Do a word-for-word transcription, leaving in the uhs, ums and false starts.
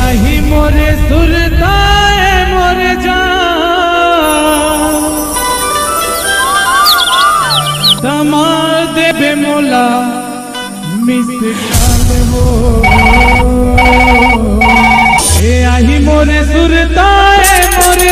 आही मोरे सुरताए मोरे जान समार देवे मोला मिस काल हो। ए आही मोरे सुरताए मोरे